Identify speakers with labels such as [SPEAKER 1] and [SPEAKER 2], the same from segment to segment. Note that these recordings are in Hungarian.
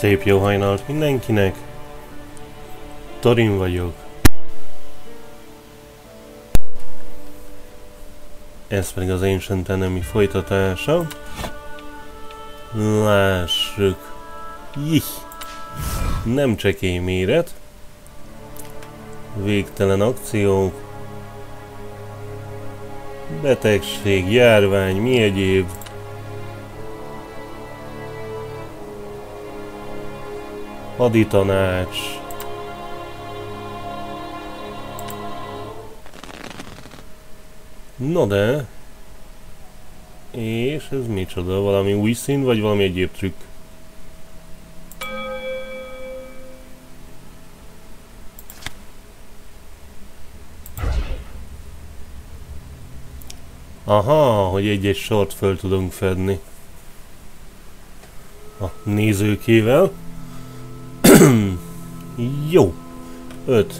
[SPEAKER 1] Szép jó hajnalt mindenkinek! Torin vagyok. Ez pedig az Ancient Enemy folytatása. Lássuk. Jih! Nem csekély méret. Végtelen akciók. Betegség, járvány, mi egyéb. Haditanács. No de... És ez micsoda? Valami új szín, vagy valami egyéb trükk? Aha, hogy egy-egy sort föl tudunk fedni a nézőkével. Jó. 5.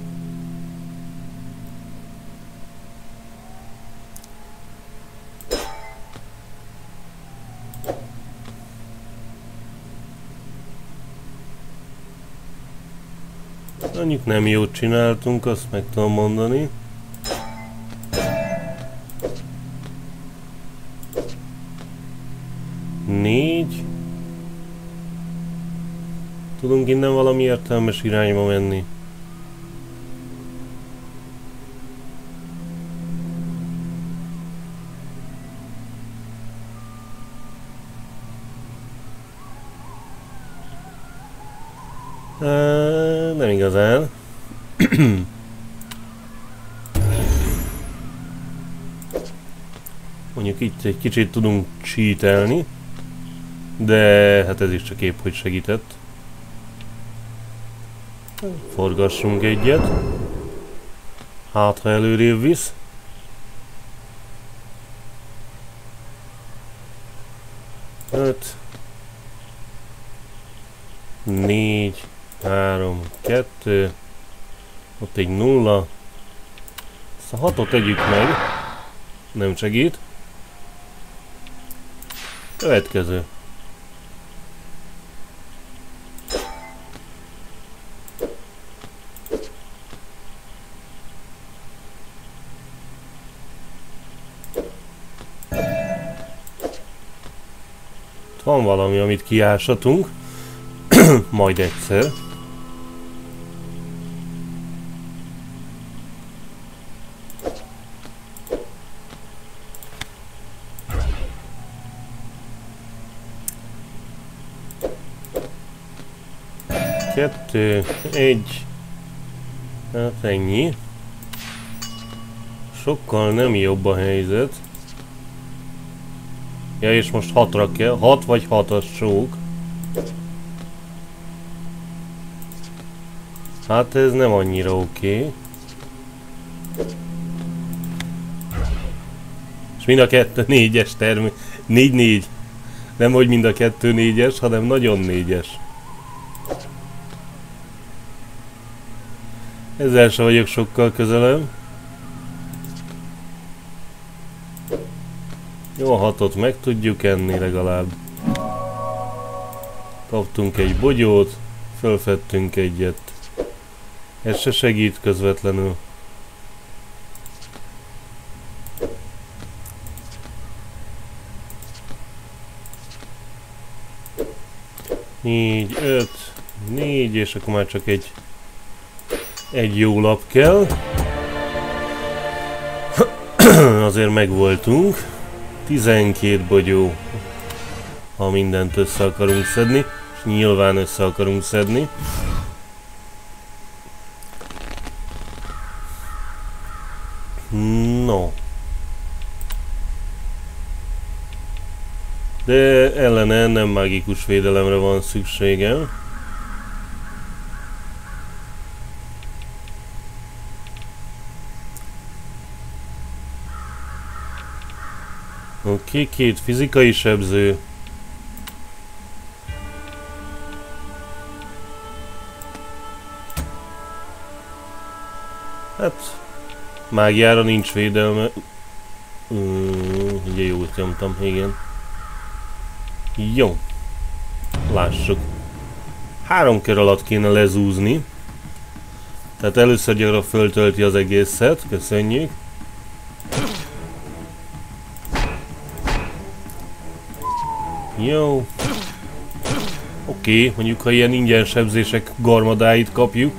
[SPEAKER 1] Mondjuk nem jót csináltunk, azt meg tudom mondani. Négy. Tudunk innen valami értelmes irányba menni. Nem igazán. Mondjuk itt egy kicsit tudunk cheatelni, de hát ez is csak épp hogy segített. Forgassunk egyet. Hát ha előrébb visz. Öt. 4, 3, 2. Ott egy 0. Ezt a 6-ot tegyük meg. Nem segít. Következő. Van valami, amit kiásatunk. Majd egyszer. Kettő, egy. Hát ennyi. Sokkal nem jobb a helyzet. Ja, és most 6-ra kell. 6 vagy 6-as csók. Hát ez nem annyira oké. És mind a kettő 4-es termé... 4-4. Nem hogy mind a kettő 4-es, hanem nagyon 4-es. Ezzel se vagyok sokkal közelebb. Jó, a 6-ot meg tudjuk enni legalább. Kaptunk egy bogyót, fölfedtünk egyet. Ez se segít közvetlenül. Négy, 5, 4, és akkor már csak egy jó lap kell. Azért megvoltunk. 12 bogyó, ha mindent össze akarunk szedni, és nyilván össze akarunk szedni. No. De ellene nem mágikus védelemre van szükségem. Oké, 2 fizikai sebző. Hát, mágiára nincs védelme. Ugye jót nyomtam, igen. Jó. Lássuk. 3 kör alatt kéne lezúzni. Tehát először gyakran föltölti az egészet, köszönjük. Jó. Oké, mondjuk ha ilyen ingyen sebzések garmadáit kapjuk.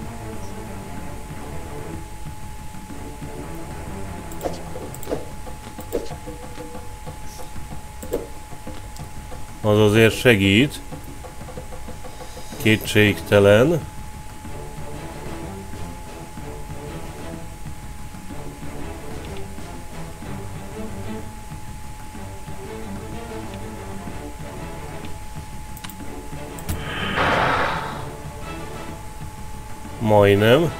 [SPEAKER 1] Az azért segít. Kétségtelen. Majdnem.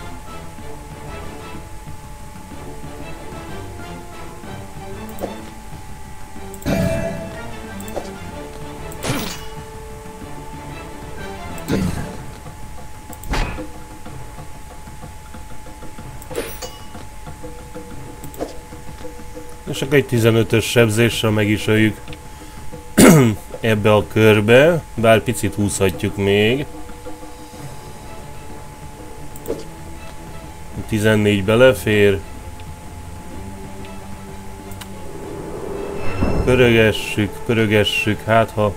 [SPEAKER 1] És akkor egy 15-ös sebzéssel meg is öljük ebbe a körbe, bár picit húzhatjuk még. 14 belefér. Pörögessük, hát ha...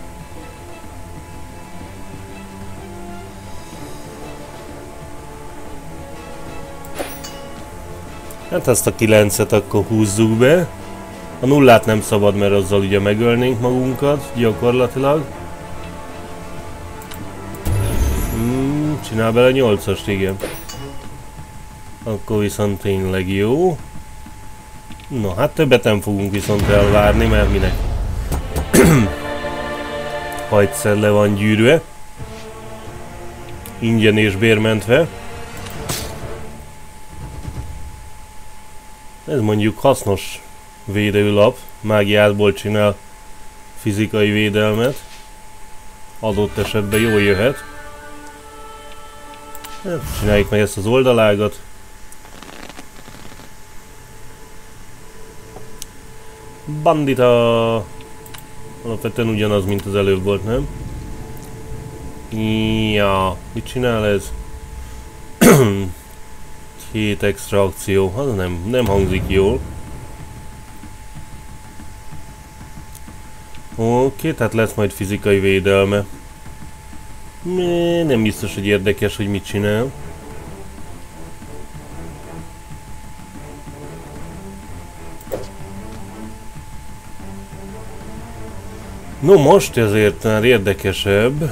[SPEAKER 1] Hát ezt a 9-et akkor húzzuk be. A 0-át nem szabad, mert azzal ugye megölnénk magunkat, gyakorlatilag. Csinál bele 8-ast, igen. Akkor viszont tényleg jó. No, hát többet nem fogunk viszont elvárni, mert minek? Ha egyszer le van gyűrve. Ingyen és bérmentve. Ez mondjuk hasznos védőlap. Mágiából csinál fizikai védelmet. Adott esetben jól jöhet. Csináljuk meg ezt az oldalágat. Bandita! Alapvetően ugyanaz, mint az előbb volt, nem? Ja, mit csinál ez? 2 extra akció, az nem hangzik jól. Oké, tehát lesz majd fizikai védelme. Nem biztos, hogy érdekes, hogy mit csinál. No, most ezért már érdekesebb.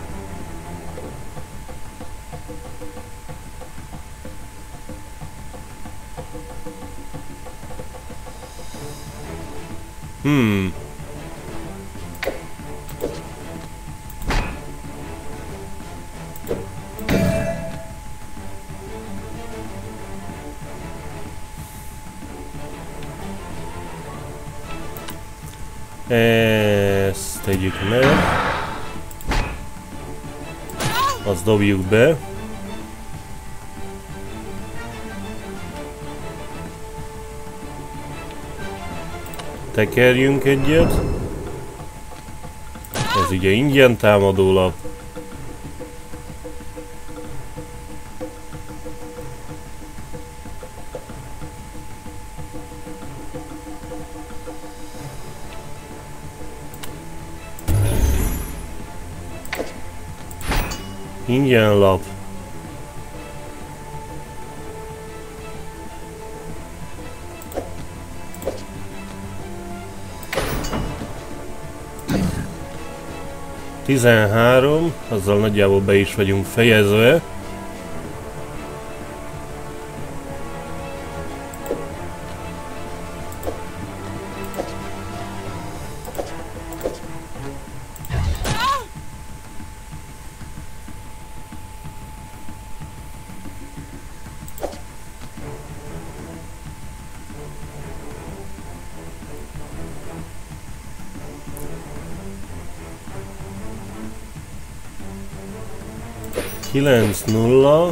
[SPEAKER 1] Ezt tegyük meg. Azt dobjuk be. Tekerjünk egyet. Ez ugye ingyen támadólap. Ingyen lap. Tizenhárom, azzal nagyjából be is vagyunk fejezve. Kilenc nulla.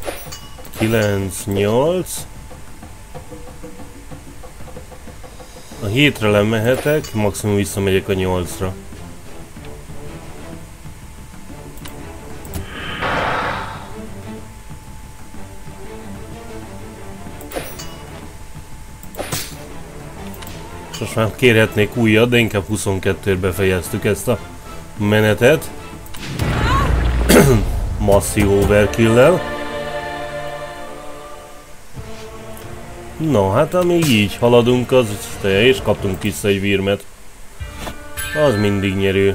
[SPEAKER 1] Kilenc nyolc. A 7-re lemehetek, maximum visszamegyek a 8-ra. Most már kérhetnék újat, de inkább 22-re befejeztük ezt a menetet. Masszív overkill-lel. No, hát amíg így haladunk, az és kaptunk vissza egy virmet. Az mindig nyerő.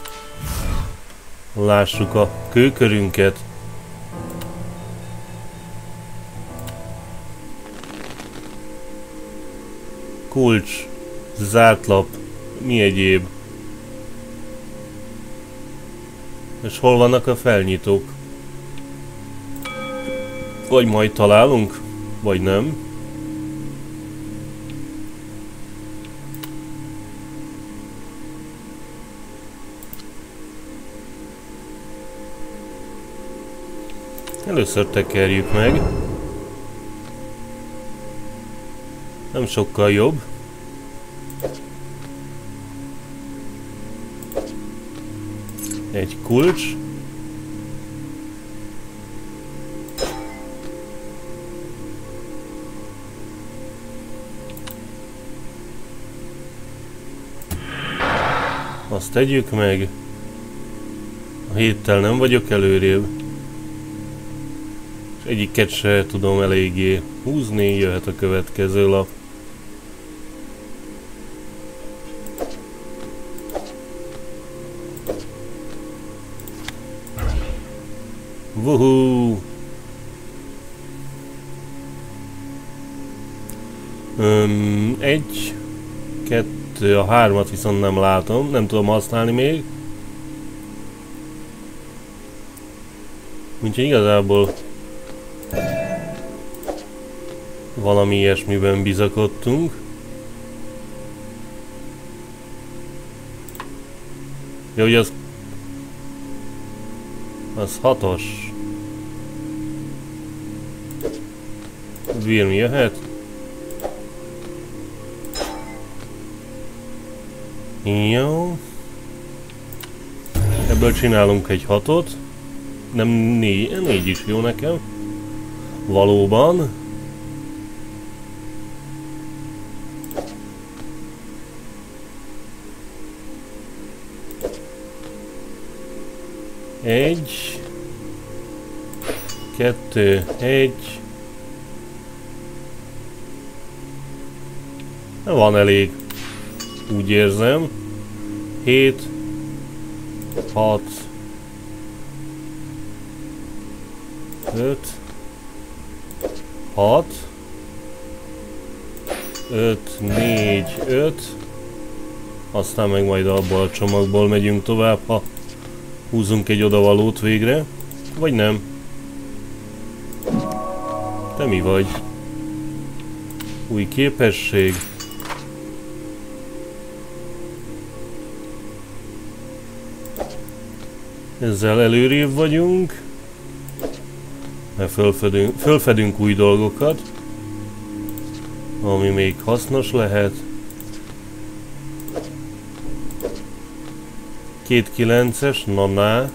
[SPEAKER 1] Lássuk a kőkörünket. Kulcs, zárt lap, mi egyéb. És hol vannak a felnyitók? Vagy majd találunk, vagy nem. Először tekerjük meg. Nem sokkal jobb. Egy kulcs. Azt tegyük meg. A 7-tel nem vagyok előrébb. És egyiket se tudom eléggé húzni, jöhet a következő lap. Wuhuu! Egy, kettő, a 3-at viszont nem látom, nem tudom használni még. Úgyhogy igazából valami ilyesmiben bizakodtunk. Ja, ugye az 6-os. Virm jöhet. Jó. Ebből csinálunk egy 6-ot. Nem 4 is jó nekem. Valóban. Egy. 2, 1. Van elég. Úgy érzem. 7. 6. 5. 6. 5, 4, 5. Aztán meg majd abból a csomagból megyünk tovább, ha húzunk egy odavalót végre. Vagy nem. Te mi vagy? Új képesség. Ezzel előrébb vagyunk. Mert fölfedünk új dolgokat. Ami még hasznos lehet. 2 9-es, na.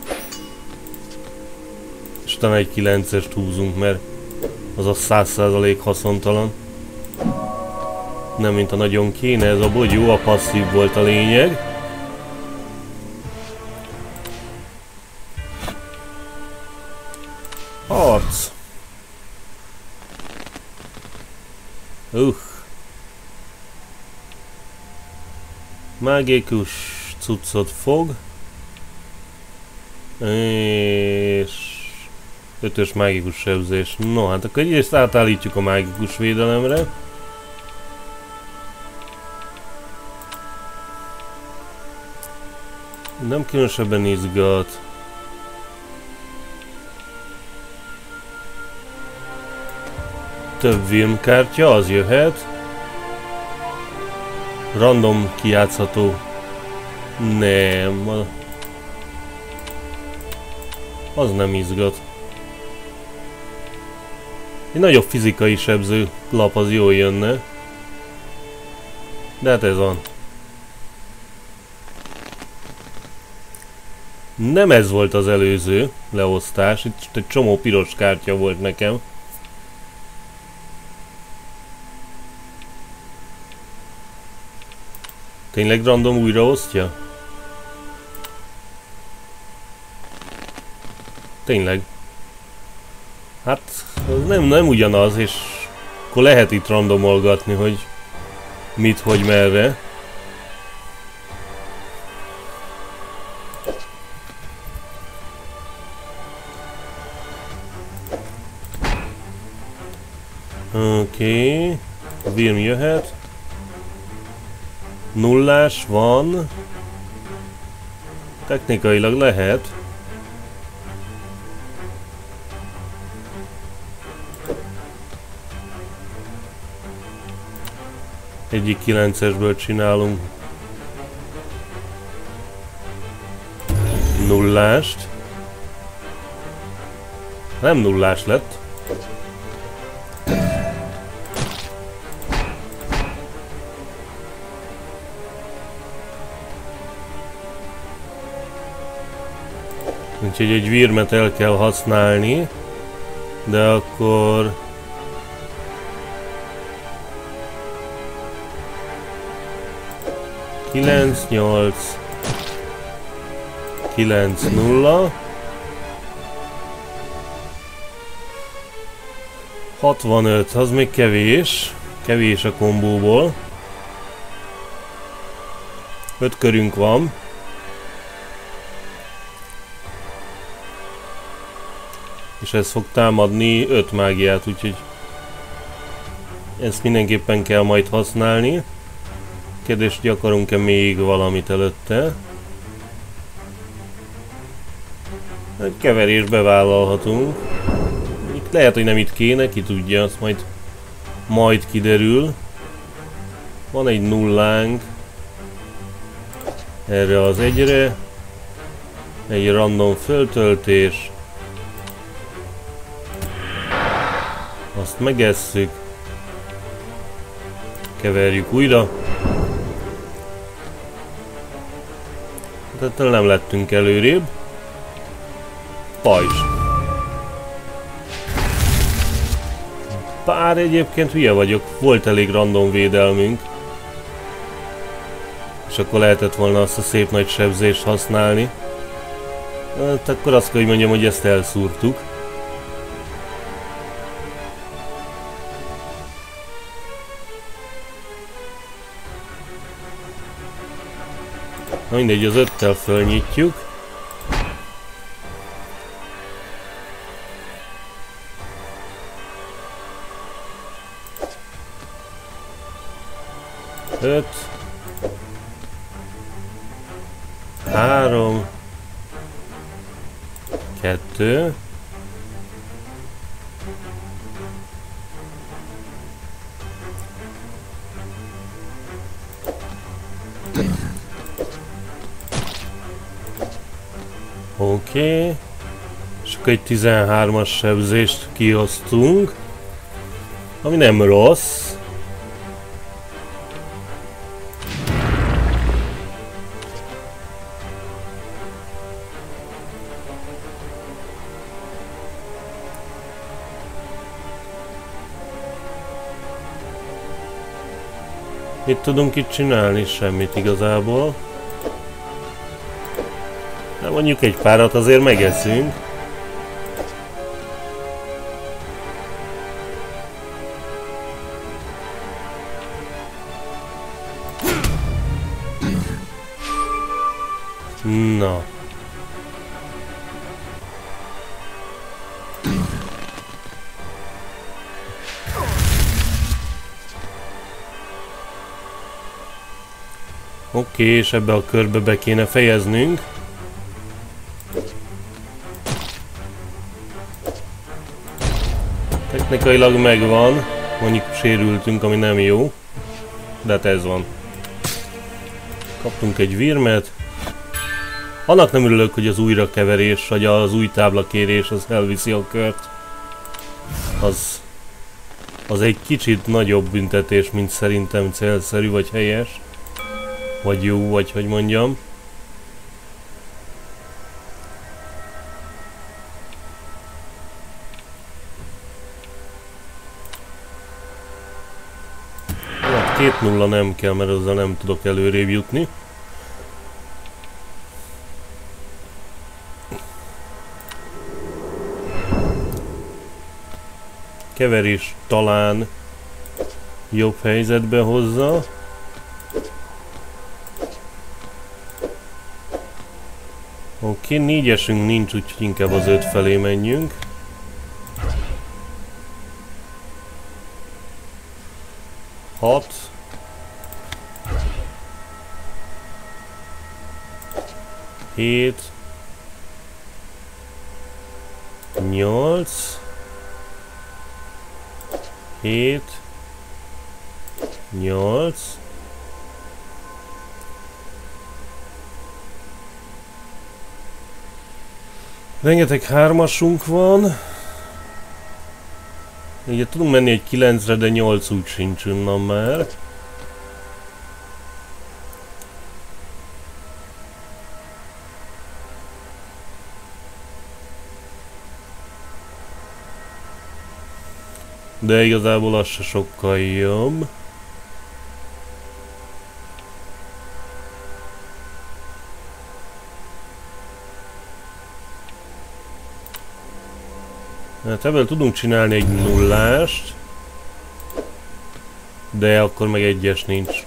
[SPEAKER 1] És talán egy 9-est húzunk, mert az a 100% haszontalan. Nem mint a nagyon kéne, ez a bogyó, a passzív volt a lényeg. Harc! Mágikus cuccot fog. És 5-ös mágikus sebzés. No, hát akkor egyrészt átállítjuk a mágikus védelemre. Nem különösebben izgat. Több virmkártya, az jöhet. Random kijátszható. Nem. Az nem izgat. Egy nagyobb fizikai sebző lap az jól jönne. De hát ez van. Nem ez volt az előző leosztás, itt egy csomó piros kártya volt nekem. Tényleg random újraosztja? Tényleg. Hát, az nem ugyanaz, és akkor lehet itt randomolgatni, hogy mit, hogy merre. Oké. A Wyrm jöhet. Nullás van. Technikailag lehet. Egyik 9-esből csinálunk nullást. Nem nullás lett. Úgyhogy egy Wyrmet el kell használni, de akkor... Kilenc, 8, 9, 0, 65, az még kevés, kevés a kombóból. 5 körünk van. És ez fog támadni 5 mágiát, úgyhogy ezt mindenképpen kell majd használni. Kérdés, hogy akarunk-e még valamit előtte? Egy keverést bevállalhatunk. Itt lehet, hogy nem itt kéne, ki tudja, azt majd kiderül. Van egy nullánk. Erre az egyre. Egy random föltöltés. Azt megesszük. Keverjük újra. Tehát nem lettünk előrébb. Pajzs. Bár egyébként hülye vagyok, volt elég random védelmünk. És akkor lehetett volna azt a szép nagy sebzést használni. Hát akkor azt kell, hogy mondjam, hogy ezt elszúrtuk. Na mindegy, az 5-tel fölnyitjuk. Öt. 3. 2. Oké. És akkor egy 13-as sebzést kihoztunk. Ami nem rossz. Mit tudunk itt csinálni? Semmit igazából. De mondjuk egy párat azért megeszünk. Na. Oké, és ebbe a körbe be kéne fejeznünk. Technikailag megvan, mondjuk sérültünk, ami nem jó, de hát ez van. Kaptunk egy Wyrmet. Annak nem örülök, hogy az újrakeverés, vagy az új táblakérés az elviszi a kört. Az az egy kicsit nagyobb büntetés, mint szerintem célszerű, vagy helyes. Vagy jó, vagy hogy mondjam. Hát 2-0 nem kell, mert azzal nem tudok előrébb jutni. Keverés talán jobb helyzetbe hozza. Oké, 4-esünk nincs, úgyhogy inkább az 5 felé menjünk. Hat. Hét. 8. 7. 8. Rengeteg 3-asunk van. Ugye tudunk menni egy 9-re, de 8 úgy sincs onnan már. De igazából az se sokkal jobb. Hát ebből tudunk csinálni egy 0-ást, de akkor meg 1-es nincs.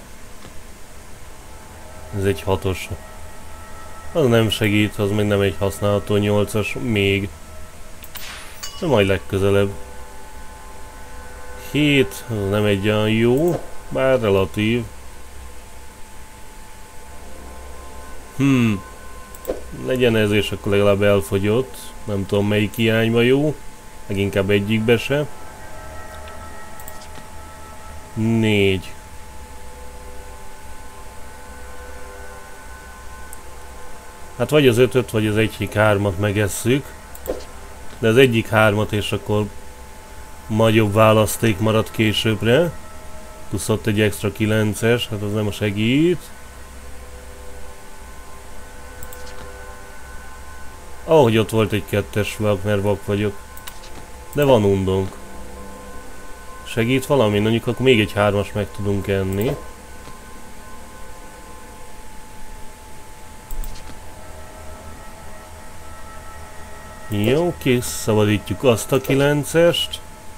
[SPEAKER 1] Ez egy 6-os. Az nem segít, az még nem egy használható 8-as, még. De majd legközelebb. 7, az nem egy olyan jó, bár relatív. Legyen ez, és akkor legalább elfogyott. Nem tudom melyik irányba jó, meg inkább egyikbe se. 4. Hát vagy az 5-öt, vagy az egyik 3-at megesszük. De az egyik 3-at, és akkor nagyobb választék marad későbbre. Plusz ott egy extra 9-es, hát az nem segít. Ahogy ott volt egy 2-es vak, mert vak vagyok. De van undónk. Segít valami? Mondjuk akkor még egy 3-as meg tudunk enni. Jó, kiszabadítjuk azt a 9-est.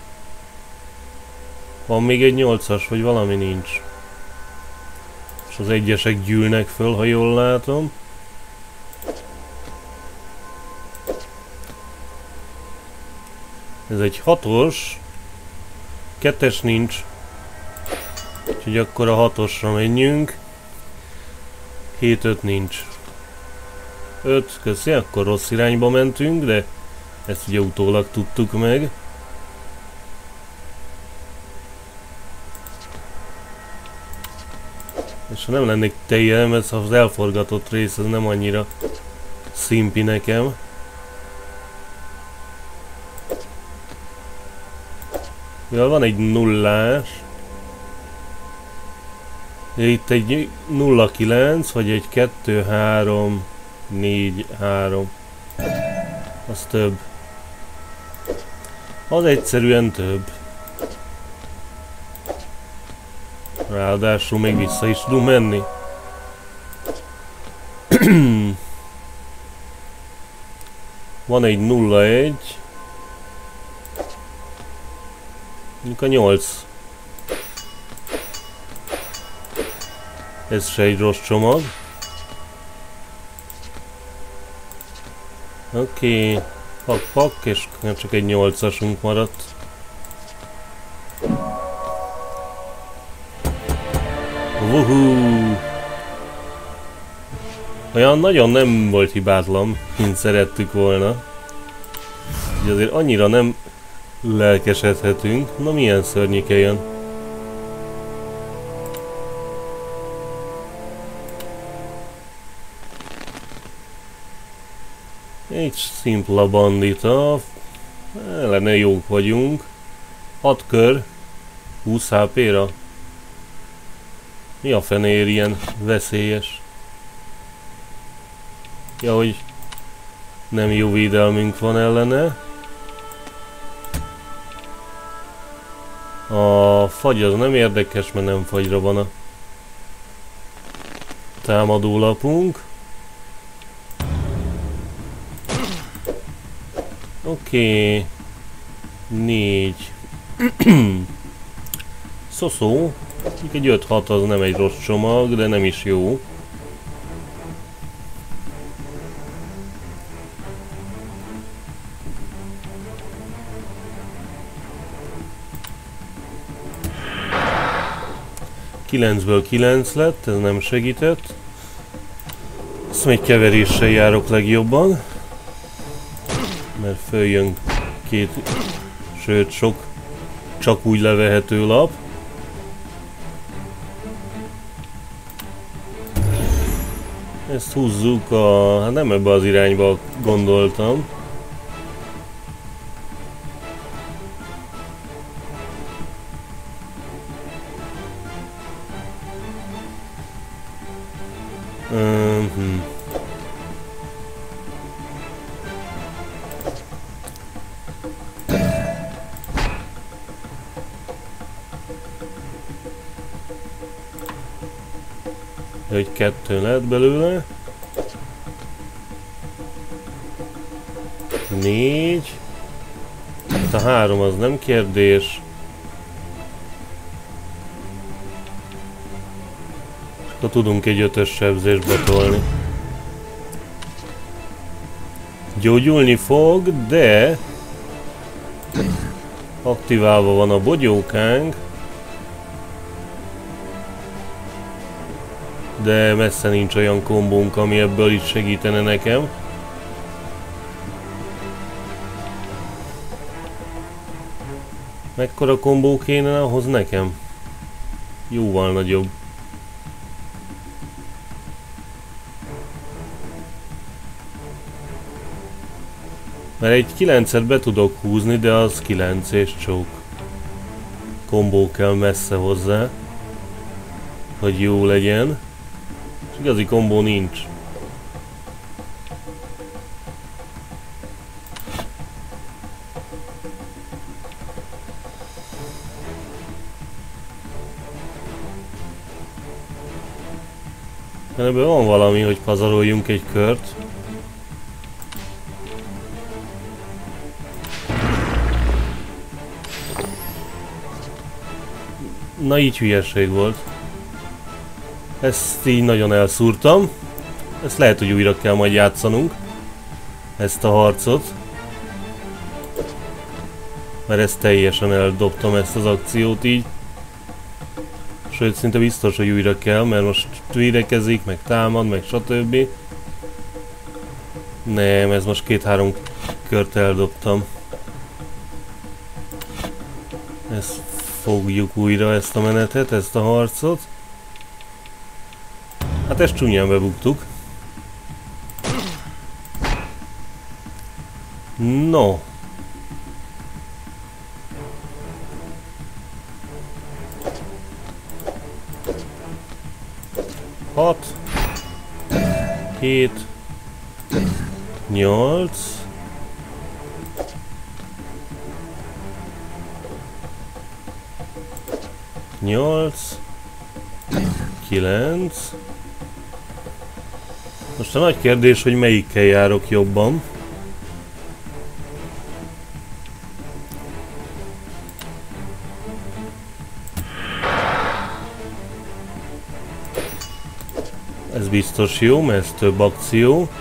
[SPEAKER 1] Van még egy 8-as, vagy valami nincs. És az 1-esek gyűlnek föl, ha jól látom. Ez egy 6-os. 2-es nincs. Úgyhogy akkor a 6-osra menjünk. 7-5 nincs. 5, köszi, akkor rossz irányba mentünk, de ezt ugye utólag tudtuk meg. És ha nem lennék teljesen, ez az elforgatott rész, ez nem annyira szimpi nekem. Mivel van egy 0-ás. Itt egy 0-9, vagy egy 2-3, 4-3. Az több. Az egyszerűen több. Ráadásul még vissza is tudunk menni. Van egy 0-1. Mondjuk a 8. Ez se egy rossz csomag. Oké. Pak, és csak egy 8-asunk maradt. Wuhuu! Olyan nagyon nem volt hibátlan, mint szerettük volna. Ugye azért annyira nem lelkesedhetünk. Na milyen szörnyike jön? Egy szimpla bandita. Ellene jók vagyunk. 6 kör. 20 HP-ra? Mi a fenér ilyen veszélyes? Ja, hogy nem jó védelmünk van ellene. A fagy az nem érdekes, mert nem fagyra van a támadólapunk. Oké. 4. Szoszó. Egy 5-6 az nem egy rossz csomag, de nem is jó. Kilencből 9 lett, ez nem segített. Azt még keveréssel járok legjobban. Mert följön két, sőt sok csak úgy levehető lap. Ezt húzzuk hát nem ebbe az irányba gondoltam. Hogy 2 lett belőle. 4. Hát a 3 az nem kérdés. És akkor tudunk egy 5-ös sebzést betolni. Gyógyulni fog, de aktiválva van a bogyókánk. De messze nincs olyan kombónk, ami ebből is segítene nekem. Mekkora kombó kéne ahhoz nekem? Jóval nagyobb. Mert egy 9-et be tudok húzni, de az 9 és csók. Kombó kell messze hozzá, hogy jó legyen. És igazi kombó nincs. Ebből van valami, hogy pazaroljunk egy kört. Na így hülyeség volt. Ezt így nagyon elszúrtam. Ezt lehet, hogy újra kell majd játszanunk. Ezt a harcot. Mert ezt teljesen eldobtam, ezt az akciót így. Sőt, szinte biztos, hogy újra kell, mert most védekezik, meg támad, meg stb. Nem, ez most 2-3 kört eldobtam. Ezt fogjuk újra, ezt a menetet, ezt a harcot. Hát ezt csúnyán bebuktuk. No. Hat. 7. 8. 8. 9. Most a nagy kérdés, hogy melyikkel járok jobban. Ez biztos jó, mert ez több akció.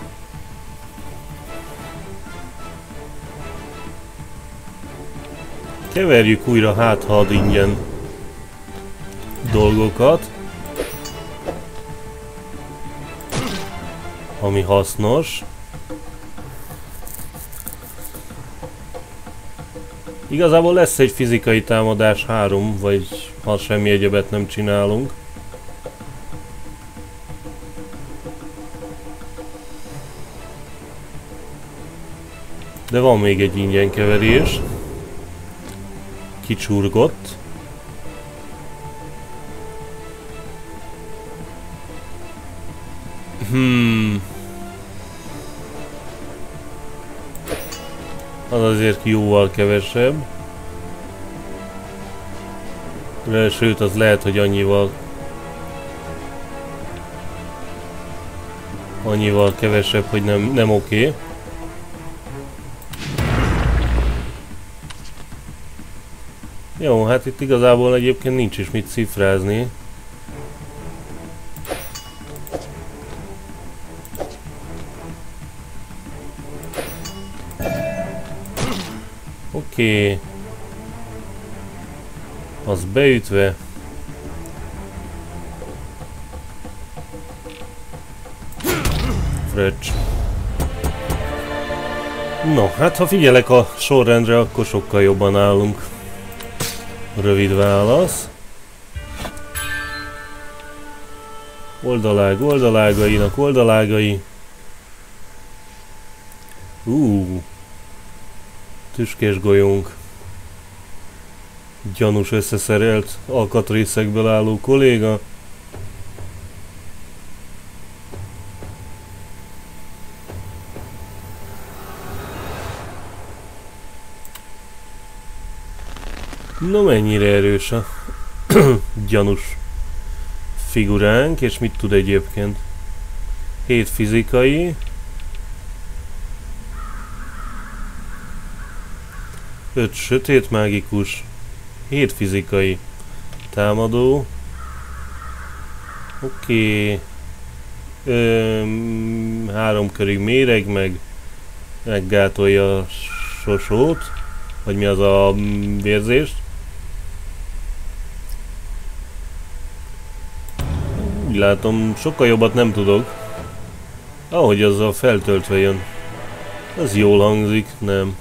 [SPEAKER 1] Keverjük újra, hát ha ad ingyen dolgokat, ami hasznos. Igazából lesz egy fizikai támadás 3, vagy ha semmi egyebet nem csinálunk. De van még egy ingyen keverés. Kicsurgott. Az azért jóval kevesebb. Sőt, az lehet, hogy annyival kevesebb, hogy nem oké. Jó, hát itt igazából egyébként nincs is mit cifrázni. Oké. Az beütve. Fröccs. No, hát ha figyelek a sorrendre, akkor sokkal jobban állunk. Rövid válasz. Oldalág oldalágainak oldalágai. Tüskés golyónk. Gyanús összeszerelt alkatrészekből álló kolléga. Na mennyire erős a gyanús figuránk, és mit tud egyébként? 7 fizikai, 5 sötét mágikus, 7 fizikai támadó. Oké. 3 körig méreg, meg meggátolja a sosót, vagy mi az a vérzést. Úgy látom, sokkal jobbat nem tudok. Ahogy azzal feltöltve jön. Ez jól hangzik, nem.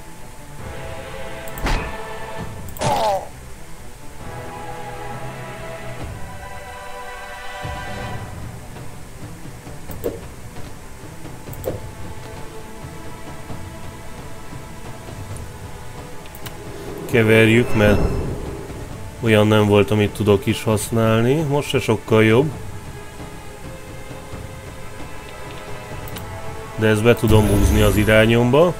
[SPEAKER 1] Keverjük, mert olyan nem volt, amit tudok is használni. Most se sokkal jobb. De ezt be tudom húzni az irányomba.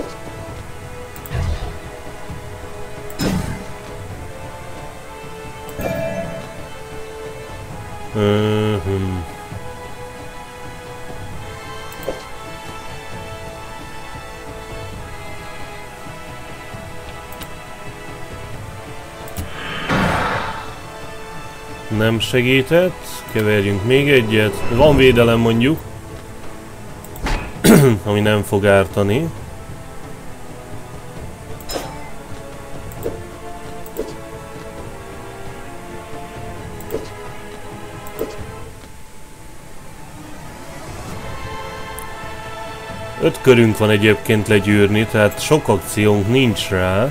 [SPEAKER 1] Nem segített. Keverjünk még egyet. Van védelem mondjuk. Ami nem fog ártani. Öt körünk van egyébként legyűrni, tehát sok akciónk nincs rá.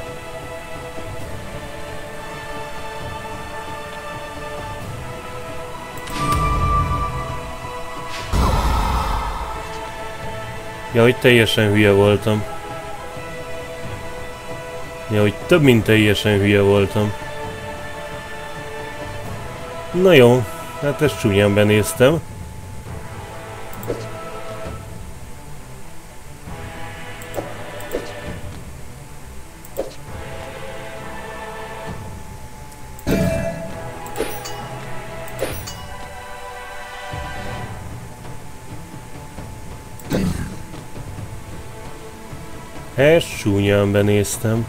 [SPEAKER 1] Ja, hogy teljesen hülye voltam. Ja, hogy több mint teljesen hülye voltam. Na jó, hát ezt csúnyán benéztem. Ezt csúnyán benéztem.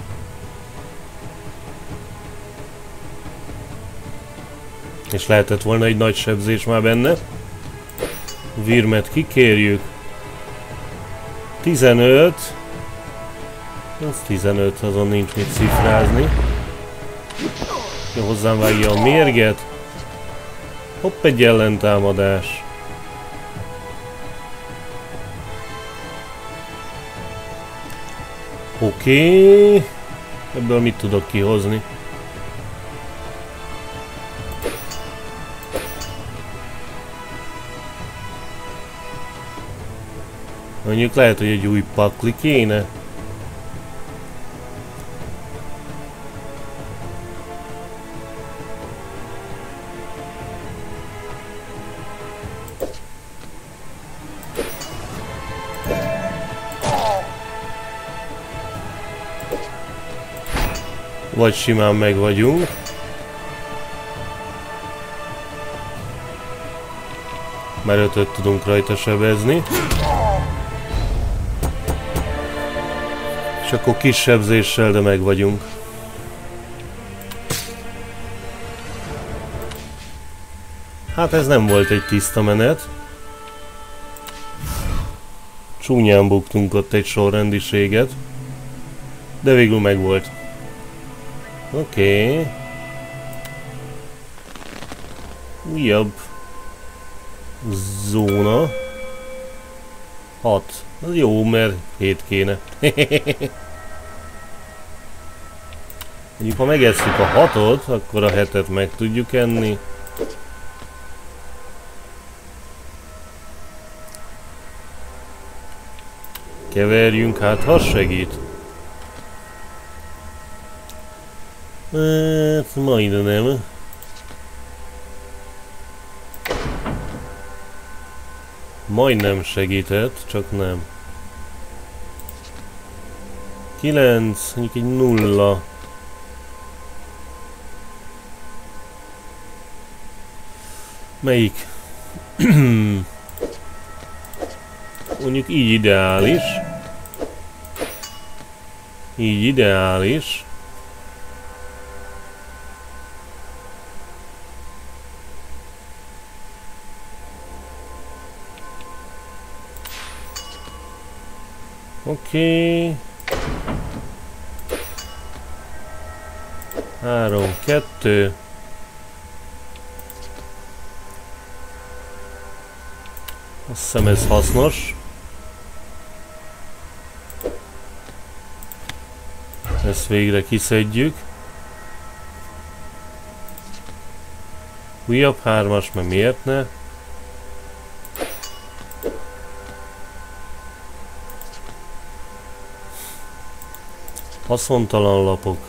[SPEAKER 1] És lehetett volna egy nagy sebzés már benne. Virmet kikérjük. 15. Az 15, azon nincs mit cifrázni. Jó, hozzám vágja a mérget. Hopp, egy ellentámadás. Oké. Ebből mit tudok kihozni? Mondjuk lehet, hogy egy új pakli kéne. Vagy simán meg vagyunk. Mert 5-öt tudunk rajta sebezni. És akkor kis sebzéssel, de meg vagyunk. Hát ez nem volt egy tiszta menet. Csúnyán buktunk ott egy sorrendiséget. De végül megvolt. Oké. Újabb zóna. 6. Az jó, mert 7 kéne. Mondjuk, ha megesszük a 6-ot, akkor a 7-et meg tudjuk enni. Keverjünk, hát ha segít. Hát, majdnem. Majdnem segített, csak nem. 9, mondjuk egy 0. Melyik? Mondjuk így ideális. Így ideális. Oké. 3, 2. Azt hiszem ez hasznos. Ezt végre kiszedjük. Újabb 3-as, mert miért ne? Haszontalan lapok.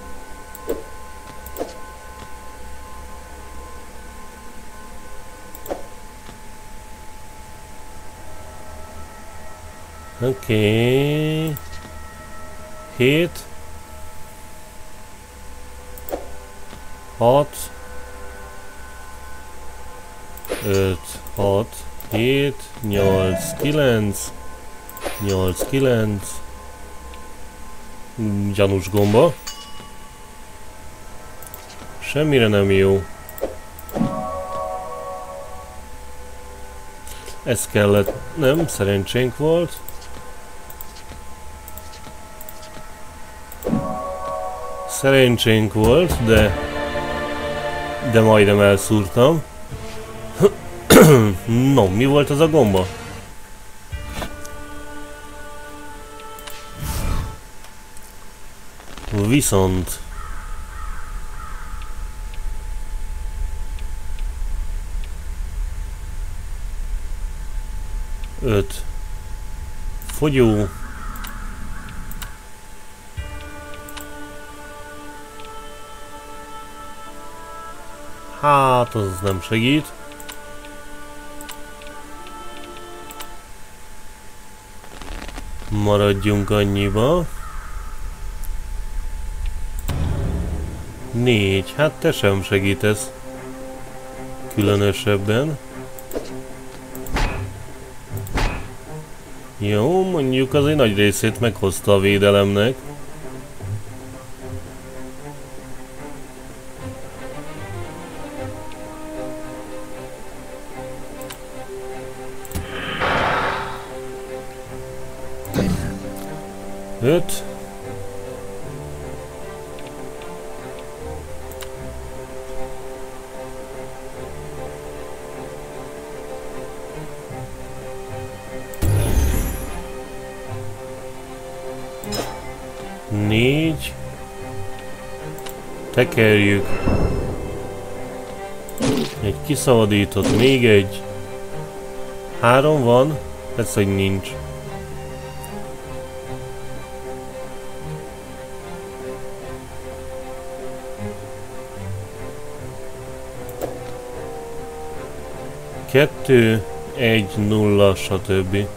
[SPEAKER 1] Oké. 7. 6. 5, 6, 7, 8, 9. 8, 9. Gyanús gomba. Semmire nem jó. Ez kellett. Nem, szerencsénk volt. Szerencsénk volt, de majdnem elszúrtam. No, mi volt az a gomba? Viszont öt fogyó. Hát az nem segít. Maradjunk annyiba. 4, hát te sem segítesz. Különösebben. Jó, mondjuk az egy nagy részét meghozta a védelemnek. Öt. Négy. Tekerjük. Egy kiszabadított, még egy. 3 van, ez hogy nincs. Kettő, 1, 0, stb.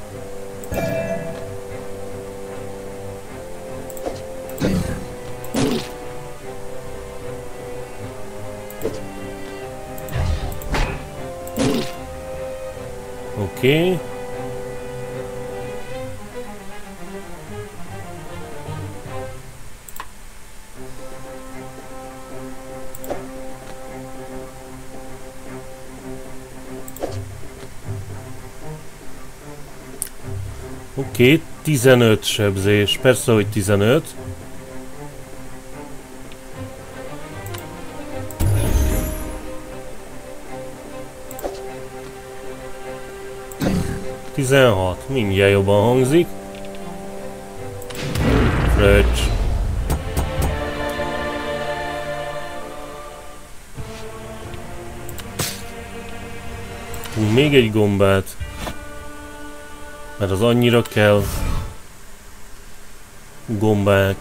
[SPEAKER 1] Oké. Oké, 15 sebzés. Persze, hogy 15. Mindjárt jobban hangzik. Fröccs. Még egy gombát. Mert az annyira kell. Gombák.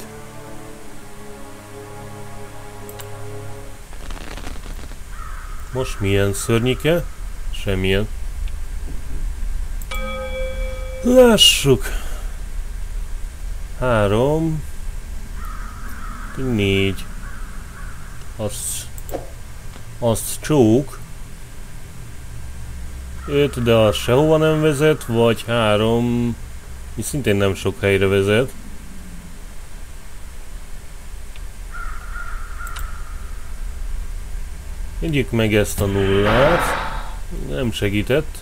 [SPEAKER 1] Most milyen szörnyike? Semmilyen. Lássuk. 3. 4. Azt csók. 5, de az sehova nem vezet, vagy 3, mi szintén nem sok helyre vezet. Együk meg ezt a nullát. Nem segített.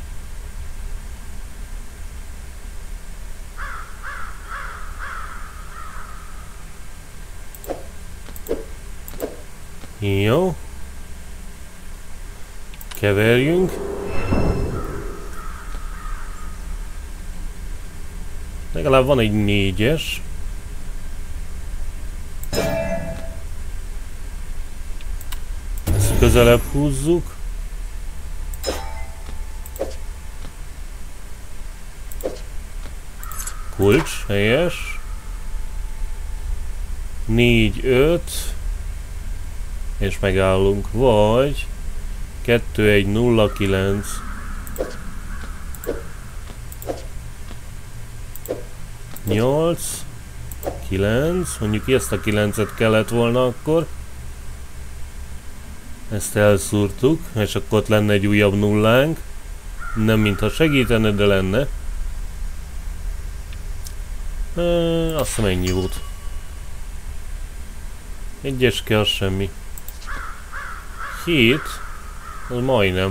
[SPEAKER 1] Jó. Keverjünk. Legalább van egy 4-es. Ezt közelebb húzzuk. Kulcs, helyes. 4, 5. És megállunk. Vagy 2, 1, 0, 9. 8, 9, mondjuk ezt a 9-et kellett volna akkor. Ezt elszúrtuk, és akkor ott lenne egy újabb nullánk. Nem mintha segítene, de lenne. Azt hiszem ennyi volt. Egyeske az semmi. 7, az majdnem.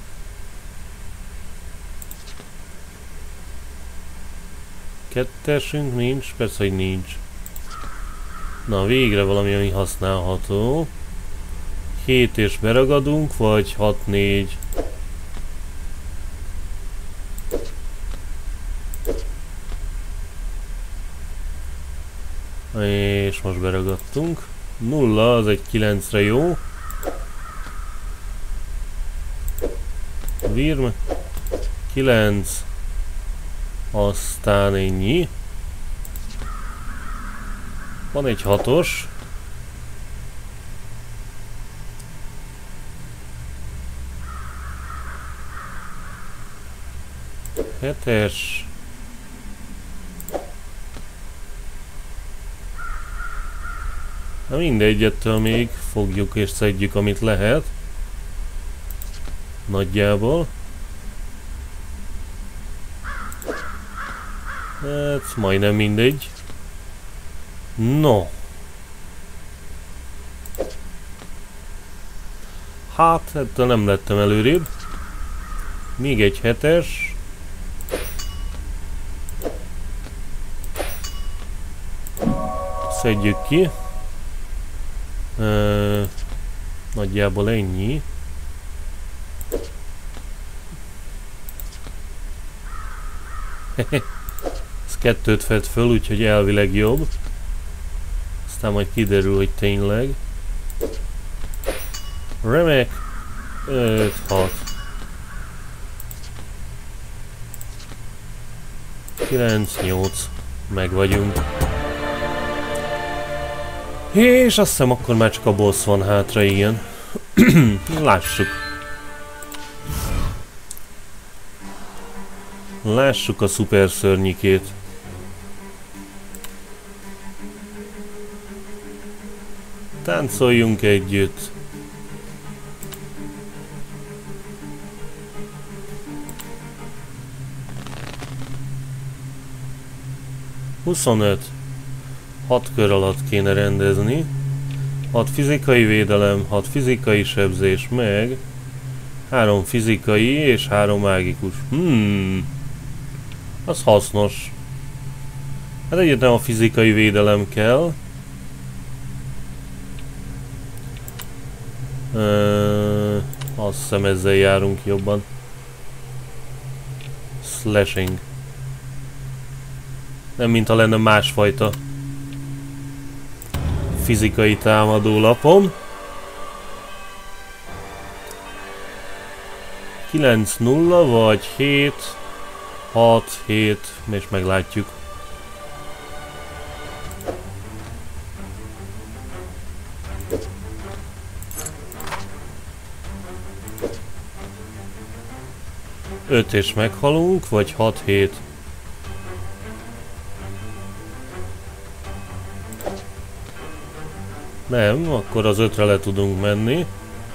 [SPEAKER 1] Kettesünk nincs, persze, hogy nincs. Na, végre valami, ami használható. 7 és beragadunk, vagy 6, 4. És most beragadtunk. 0, az egy 9-re jó. Virm. 9. Aztán ennyi. Van egy 6-os. Hetes. Na mindegy, ettől még fogjuk és szedjük, amit lehet. Nagyjából. Hát majdnem mindegy. No. Hát, ettől nem lettem előrébb. Még egy 7-es. Szedjük ki. Nagyjából ennyi. Ez 2-t fed föl, úgyhogy elvileg jobb. Aztán majd kiderül, hogy tényleg. Remek. 5, 6. 9, 8. Meg vagyunk. És azt hiszem, akkor már csak a boss van hátra, igen. Lássuk. Lássuk a szuper szörnyikét. Táncoljunk együtt. 25. 6 kör alatt kéne rendezni. 6 fizikai védelem, 6 fizikai sebzés, meg 3 fizikai és 3 mágikus. Az hasznos. Hát egyetlen a fizikai védelem kell. Azt hiszem ezzel járunk jobban. Slashing. Nem mintha lenne másfajta fizikai támadó lapom. 9-0 vagy 7, 6, 7, és meglátjuk. Öt és meghalunk, vagy 6-7. Nem, akkor az 5-re le tudunk menni.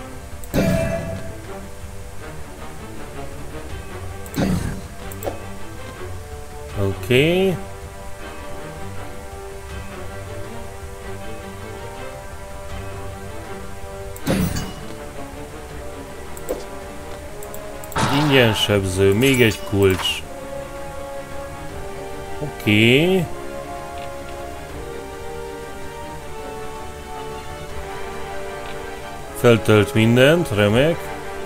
[SPEAKER 1] Oké. Ingyen sebző, még egy kulcs. Oké. Feltölt mindent, remek.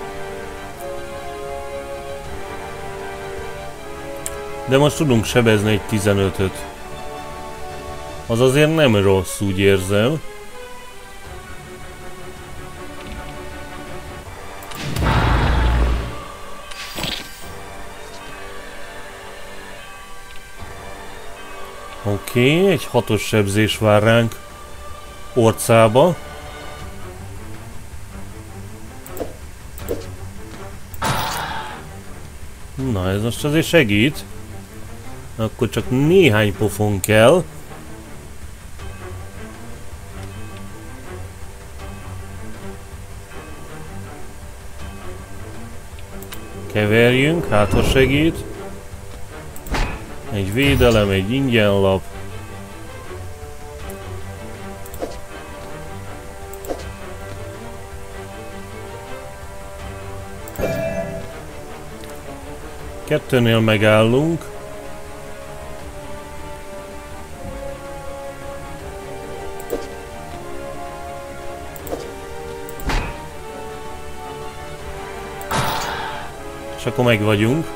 [SPEAKER 1] De most tudunk sebezni egy 15-öt. Az azért nem rossz, úgy érzem. Oké, egy 6-os sebzés vár ránk orcába. Na, ez most azért segít. Akkor csak néhány pofon kell. Keverjünk, hát ha segít. Egy védelem, egy ingyenlap. Kettőnél megállunk. És akkor meg vagyunk.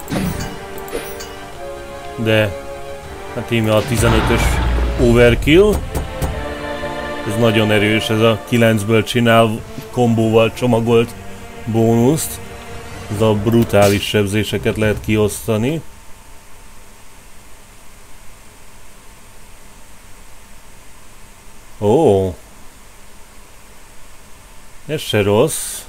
[SPEAKER 1] De hát íme a 15-ös overkill. Ez nagyon erős, ez a 9-ből csinál kombóval csomagolt bónuszt. Ez a brutális sebzéseket lehet kiosztani. Ó! Ez se rossz.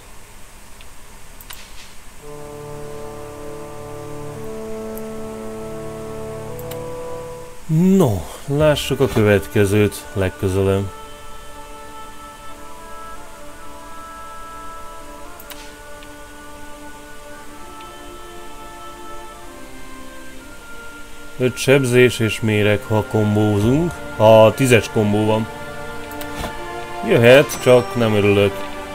[SPEAKER 1] No, lássuk a következőt legközelebb. Öt sebzés és méreg, ha kombózunk. Ha 10-es kombó van. Jöhet, csak nem örülök.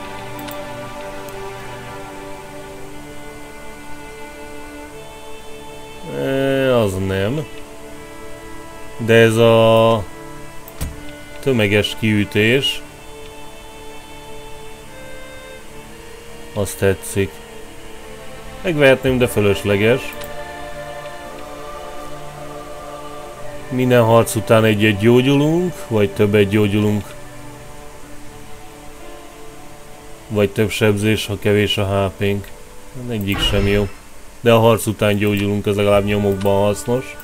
[SPEAKER 1] Az nem. De ez a tömeges kiütés. Azt tetszik. Megvehetném, de fölösleges. Minden harc után egyet gyógyulunk, vagy többet gyógyulunk. Vagy több sebzés, ha kevés a HP-nk. Egyik sem jó. De a harc után gyógyulunk, ez legalább nyomokban hasznos.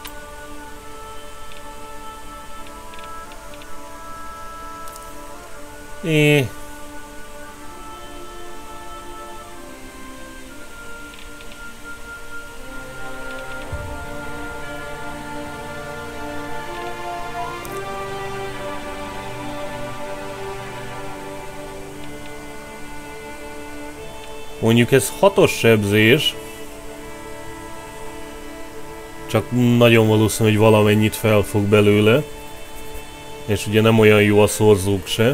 [SPEAKER 1] Mondjuk ez 6-os sebzés. Csak nagyon valószínű, hogy valamennyit felfog belőle. És ugye nem olyan jó a szorzók se.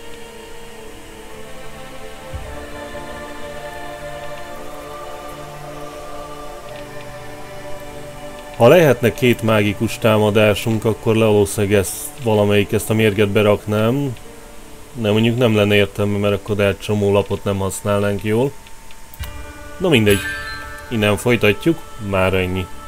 [SPEAKER 1] Ha lehetne 2 mágikus támadásunk, akkor valószínűleg ezt a mérget beraknám. De mondjuk nem lenne értelme, mert akkor egy csomó lapot nem használnánk jól. Na mindegy. Innen folytatjuk. Már ennyi.